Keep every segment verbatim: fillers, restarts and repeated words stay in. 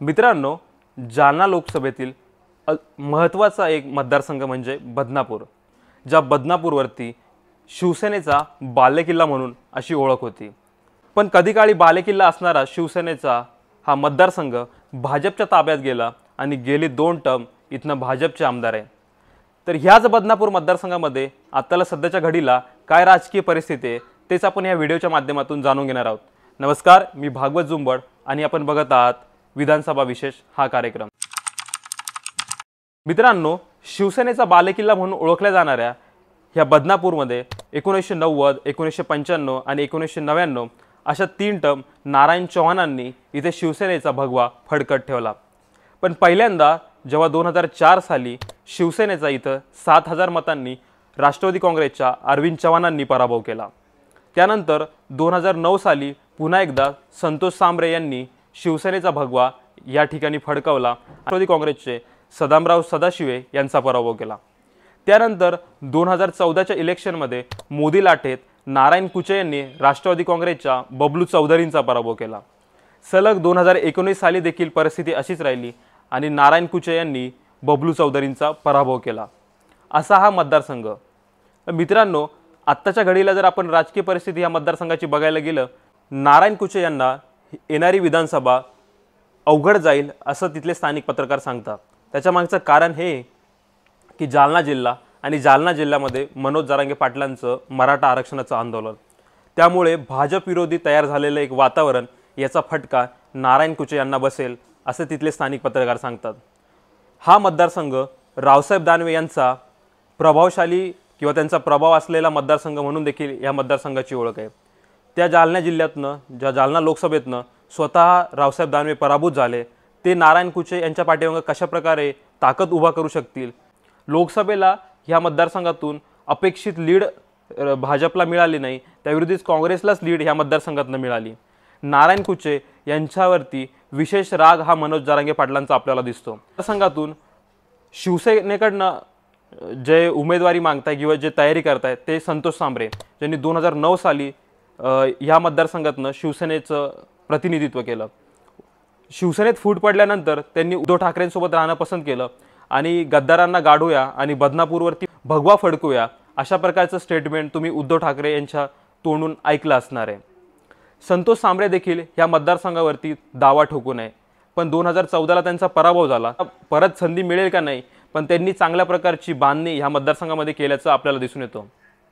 मित्रांनो, जालना लोकसभेतील महत्त्वाचा एक मतदारसंघ म्हणजे बदनापूर। ज्या बदनापूरवरती शिवसेनेचा बालेकिल्ला म्हणून अशी ओळख होती, पण कधी काळी बालेकिल्ला असणारा शिवसेनेचा हा मतदारसंघ भाजपच्या ताब्यात गेला आणि गेली दोन टर्म इथनं भाजपचे आमदार आहे। तर ह्याच बदनापूर मतदारसंघामध्ये आताला सध्याच्या घडीला काय राजकीय परिस्थिती आहे तेच आपण या व्हिडिओच्या माध्यमातून जाणून घेणार आहोत। नमस्कार, मी भागवत जुंबड आणि आपण बघत आहात विधानसभा विशेष हा कार्यक्रम। मित्रांनो, शिवसेनेचा बालेकिल्ला म्हणून ओळखल्या जाणाऱ्या ह्या बदनापूरमध्ये एकोणीसशे नव्वद, एकोणीसशे पंच्याण्णव आणि एकोणीसशे नव्याण्णव अशा तीन टर्म नारायण चव्हाणांनी इथे शिवसेनेचा भगवा फडकत ठेवला। पण पहिल्यांदा जेव्हा दोन हजार चार साली शिवसेनेचा इथं सात हजार मतांनी राष्ट्रवादी काँग्रेसच्या अरविंद चव्हाणांनी पराभव केला, त्यानंतर दोन हजार नऊ साली पुन्हा एकदा संतोष सांबरे यांनी शिवसेनेचा भगवा या ठिकाणी फडकवला, राष्ट्रवादी काँग्रेसचे सदामराव सदाशिवे यांचा पराभव केला। त्यानंतर दोन हजार चौदाच्या इलेक्शनमध्ये मोदी लाटेत नारायण कुचे यांनी राष्ट्रवादी काँग्रेसच्या बबलू चौधरींचा पराभव केला। सलग दोन हजार एकोणीस साली देखील परिस्थिती अशीच राहिली आणि नारायण कुचे यांनी बबलू चौधरींचा पराभव केला। असा हा मतदारसंघ। मित्रांनो, आत्ताच्या घडीला जर आपण राजकीय परिस्थिती या मतदारसंघाची बघायला गेलं, नारायण कुचे यांना येणारी विधानसभा अवघड जाईल असं तिथले स्थानिक पत्रकार सांगतात। त्याच्या मागचं कारण हे की जालना जिल्हा आणि जालना जिल्ह्यामध्ये मनोज जरांगे पाटलांचं मराठा आरक्षणाचं आंदोलन, त्यामुळे भाजप विरोधी तयार झालेलं एक वातावरण, याचा फटका नारायण कुचे यांना बसेल असं तिथले स्थानिक पत्रकार सांगतात। हा मतदारसंघ रावसाहेब दानवे यांचा प्रभावशाली किंवा त्यांचा प्रभाव असलेला मतदारसंघ म्हणून देखील या मतदारसंघाची ओळख आहे। त्या जालना जिल्ह्यातनं, ज्या जालना लोकसभेतनं स्वतः रावसाहेब दानवे पराभूत झाले, ते नारायण कुचे यांच्या पाठीमागे कशा प्रकारे ताकद उभा करू शकतील। लोकसभेला ह्या मतदारसंघातून अपेक्षित लीड भाजपला मिळाली नाही, त्याविरुद्धच काँग्रेसलाच लीड ह्या मतदारसंघातून मिळाली। नारायण कुचे यांच्यावरती विशेष राग हा मनोज जरांगे पाटलांचा आपल्याला दिसतो। मतदारसंघातून शिवसेनेकडनं जे उमेदवारी मागताय किंवा जे तयारी करतायत ते संतोष सांबरे, ज्यांनी दोन हजार नऊ साली ह्या मतदारसंघातनं शिवसेनेचं प्रतिनिधित्व केलं। शिवसेनेत फूट पडल्यानंतर त्यांनी उद्धव ठाकरेंसोबत राहणं पसंत केलं आणि गद्दारांना गाडूया आणि बदनापूरवरती भगवा फडकूया अशा प्रकारचं स्टेटमेंट तुम्ही उद्धव ठाकरे यांच्या तोंडून ऐकलं असणार आहे। संतोष सांबरे देखील ह्या मतदारसंघावरती दावा ठोकू नये, पण दोन हजार चौदाला त्यांचा पराभव झाला। परत संधी मिळेल का नाही, पण त्यांनी चांगल्या प्रकारची बांधणी ह्या मतदारसंघामध्ये केल्याचं आपल्याला दिसून येतं।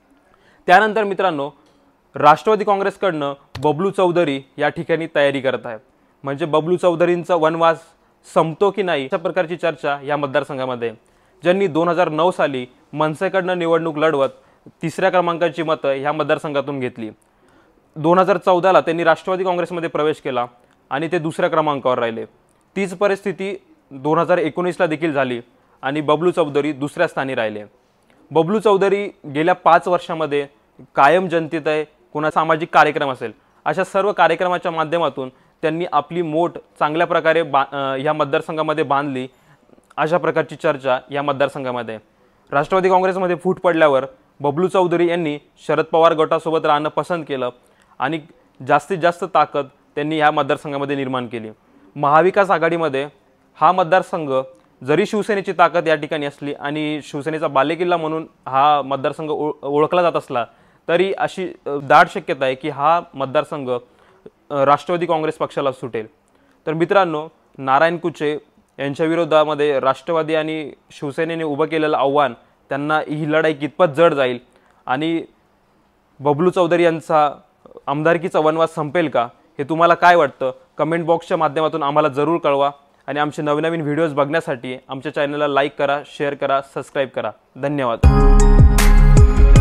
त्यानंतर मित्रांनो, राष्ट्रवादी काँग्रेसकडनं बबलू चौधरी या ठिकाणी तयारी करत आहे, म्हणजे बबलू चौधरींचा वनवास संपतो की नाही अशा प्रकारची चर्चा या मतदारसंघामध्ये, ज्यांनी दोन हजार नऊ साली मनसेकडनं निवडणूक लढवत तिसऱ्या क्रमांकाची मतं ह्या मतदारसंघातून घेतली। दोन हजार चौदाला त्यांनी राष्ट्रवादी काँग्रेसमध्ये प्रवेश केला आणि ते दुसऱ्या क्रमांकावर राहिले। तीच परिस्थिती दोन हजार एकोणीसला देखील झाली आणि बबलू चौधरी दुसऱ्या स्थानी राहिले। बबलू चौधरी गेल्या पाच वर्षामध्ये कायम जनतेत आहे, कोणा सामाजिक कार्यक्रम असेल अशा सर्व कार्यक्रमाच्या माध्यमातून त्यांनी आपली मोठ चांगल्या प्रकारे बा ह्या मतदारसंघामध्ये बांधली। अशा प्रकारची चर्चा या मतदारसंघामध्ये। राष्ट्रवादी काँग्रेसमध्ये फूट पडल्यावर बबलू चौधरी यांनी शरद पवार गटासोबत राहणं पसंत केलं आणि जास्तीत जास्त ताकद त्यांनी ह्या मतदारसंघामध्ये निर्माण केली। महाविकास आघाडीमध्ये हा मतदारसंघ जरी शिवसेनेची ताकद या ठिकाणी असली आणि शिवसेनेचा बालेकिल्ला म्हणून हा मतदारसंघ ओळखला जात असला, तरी अशी दाट शक्यता आहे की हा मतदारसंघ राष्ट्रवादी काँग्रेस पक्षाला सुटेल। तर मित्रांनो, नारायण कुचे यांच्या विरोधामध्ये राष्ट्रवादी आणि शिवसेनेने उभं केलेलं आव्हान, त्यांना ही लढाई कितपत जड जाईल आणि बबलू चौधरी यांचा आमदारकीचा वनवास संपेल का, हे तुम्हाला काय वाटतं कमेंट बॉक्सच्या माध्यमातून आम्हाला जरूर कळवा आणि आमचे नवीन नवीन व्हिडिओज बघण्यासाठी आमच्या चॅनलला लाईक करा, शेअर करा, सबस्क्राईब करा। धन्यवाद।